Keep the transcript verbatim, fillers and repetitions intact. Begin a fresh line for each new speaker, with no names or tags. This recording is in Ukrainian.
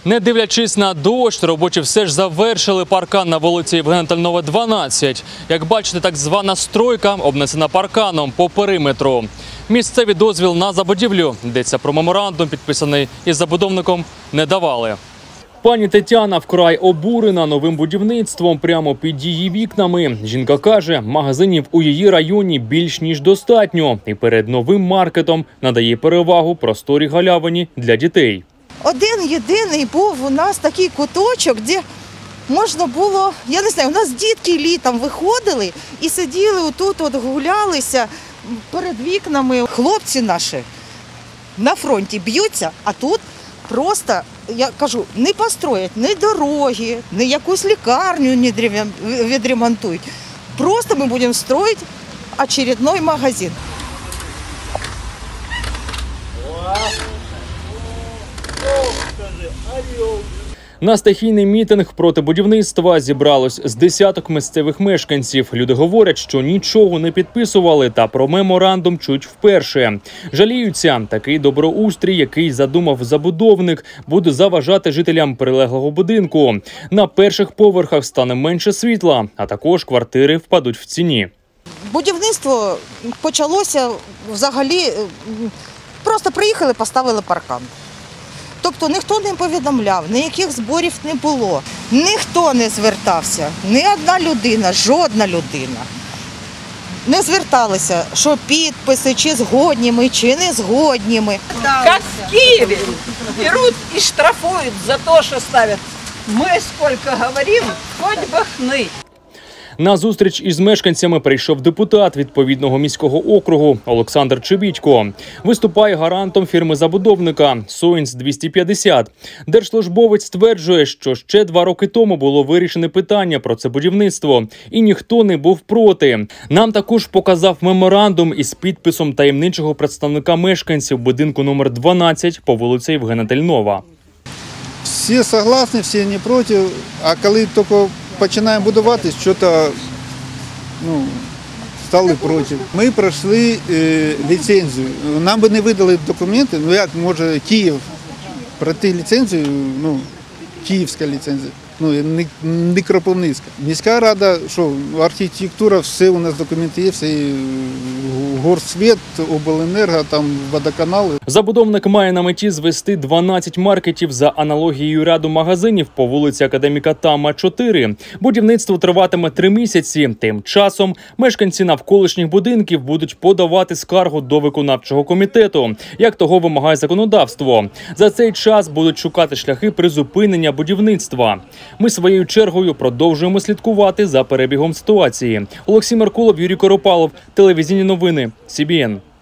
Не дивлячись на дощ, робочі все ж завершили паркан на вулиці Євгена Тальнова, дванадцять. Як бачите, так звана стройка обнесена парканом по периметру. Місцевий дозвіл на забудівлю, йдеться про меморандум, підписаний із забудовником, не давали. Пані Тетяна вкрай обурена новим будівництвом прямо під її вікнами. Жінка каже, магазинів у її районі більш ніж достатньо. І перед новим маркетом надає перевагу просторій галявині для дітей.
Один єдиний був у нас такий куточок, де можна було, я не знаю, у нас дітки літом виходили і сиділи отут, от гулялися перед вікнами. Хлопці наші на фронті б'ються, а тут просто, я кажу, не построять ні дороги, ні якусь лікарню не відремонтують. Просто ми будемо строїти очередной магазин.
На стихійний мітинг проти будівництва зібралось з десяток місцевих мешканців. Люди говорять, що нічого не підписували та про меморандум чують вперше. Жаліються, такий доброустрій, який задумав забудовник, буде заважати жителям прилеглого будинку. На перших поверхах стане менше світла, а також квартири впадуть в ціні.
Будівництво почалося взагалі, просто приїхали, поставили паркан. Тобто ніхто не повідомляв, ніяких зборів не було, ніхто не звертався, ні одна людина, жодна людина. Не зверталися, що підписи, чи згодні ми, чи не згодні ми.
Як в Києві беруть і штрафують за те, що ставлять. Ми скільки говоримо, хоч би хни.
На зустріч із мешканцями прийшов депутат відповідного міського округу Олександр Чебітько. Виступає гарантом фірми-забудовника «Соїнс двісті п'ятдесят». Держслужбовець стверджує, що ще два роки тому було вирішене питання про це будівництво, і ніхто не був проти. Нам також показав меморандум із підписом таємничого представника мешканців будинку номер дванадцять по вулиці Євгена Тальнова.
Всі согласні, всі не проти, а коли тільки починаємо будувати, щось ну, стали проти. Ми пройшли е, ліцензію. Нам би не видали документи, ну як може Київ пройти ліцензію, ну, київська ліцензія, ну не, не Кропивницька. Міська рада, що архітектура, все у нас документи є, все Горсвіт, обленерго, там водоканали.
Забудовник має на меті звести дванадцять маркетів за аналогією ряду магазинів по вулиці Академіка Тама, чотири. Будівництво триватиме три місяці. Тим часом мешканці навколишніх будинків будуть подавати скаргу до виконавчого комітету, як того вимагає законодавство. За цей час будуть шукати шляхи призупинення будівництва. Ми своєю чергою продовжуємо слідкувати за перебігом ситуації. Олексій Меркулов, Юрій Коропалов, телевізійні новини, Сі Бі Ен.